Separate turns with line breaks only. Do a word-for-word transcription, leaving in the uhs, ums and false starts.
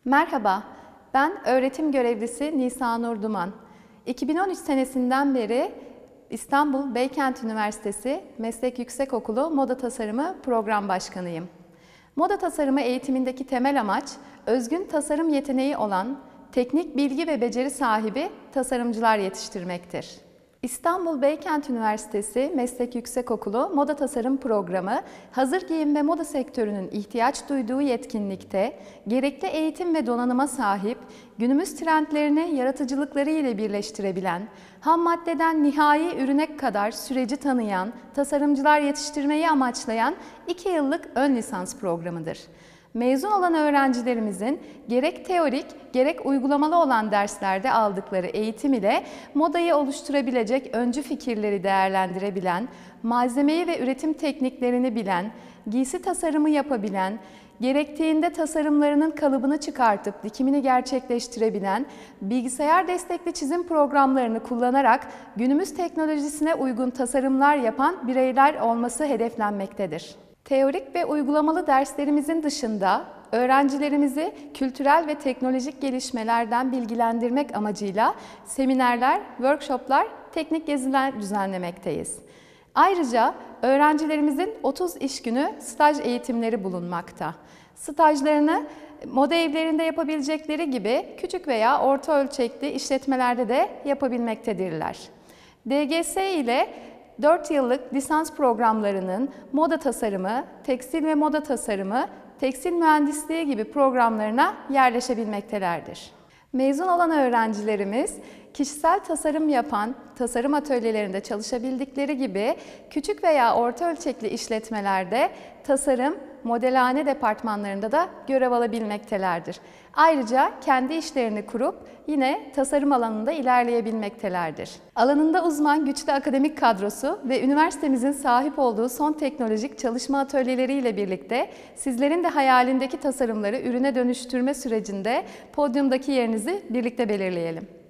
Merhaba, ben öğretim görevlisi Nisanur Duman. iki bin on üç senesinden beri İstanbul Beykent Üniversitesi Meslek Yüksekokulu Moda Tasarımı Program Başkanıyım. Moda tasarımı eğitimindeki temel amaç, özgün tasarım yeteneği olan, teknik bilgi ve beceri sahibi tasarımcılar yetiştirmektir. İstanbul Beykent Üniversitesi Meslek Yüksekokulu Moda Tasarım Programı, hazır giyim ve moda sektörünün ihtiyaç duyduğu yetkinlikte, gerekli eğitim ve donanıma sahip, günümüz trendlerini yaratıcılıkları ile birleştirebilen, ham maddeden nihai ürüne kadar süreci tanıyan, tasarımcılar yetiştirmeyi amaçlayan iki yıllık ön lisans programıdır. Mezun olan öğrencilerimizin gerek teorik gerek uygulamalı olan derslerde aldıkları eğitim ile modayı oluşturabilecek öncü fikirleri değerlendirebilen, malzemeyi ve üretim tekniklerini bilen, giysi tasarımı yapabilen, gerektiğinde tasarımlarının kalıbını çıkartıp dikimini gerçekleştirebilen, bilgisayar destekli çizim programlarını kullanarak günümüz teknolojisine uygun tasarımlar yapan bireyler olması hedeflenmektedir. Teorik ve uygulamalı derslerimizin dışında öğrencilerimizi kültürel ve teknolojik gelişmelerden bilgilendirmek amacıyla seminerler, workshoplar, teknik geziler düzenlemekteyiz. Ayrıca öğrencilerimizin otuz iş günü staj eğitimleri bulunmakta. Stajlarını moda evlerinde yapabilecekleri gibi küçük veya orta ölçekli işletmelerde de yapabilmektedirler. D G S ile dört yıllık lisans programlarının moda tasarımı, tekstil ve moda tasarımı, tekstil mühendisliği gibi programlarına yerleşebilmektelerdir. Mezun olan öğrencilerimiz kişisel tasarım yapan tasarım atölyelerinde çalışabildikleri gibi küçük veya orta ölçekli işletmelerde tasarım, modelhane departmanlarında da görev alabilmektelerdir. Ayrıca kendi işlerini kurup yine tasarım alanında ilerleyebilmektelerdir. Alanında uzman güçlü akademik kadrosu ve üniversitemizin sahip olduğu son teknolojik çalışma atölyeleriyle birlikte sizlerin de hayalindeki tasarımları ürüne dönüştürme sürecinde podyumdaki yerinizi birlikte belirleyelim.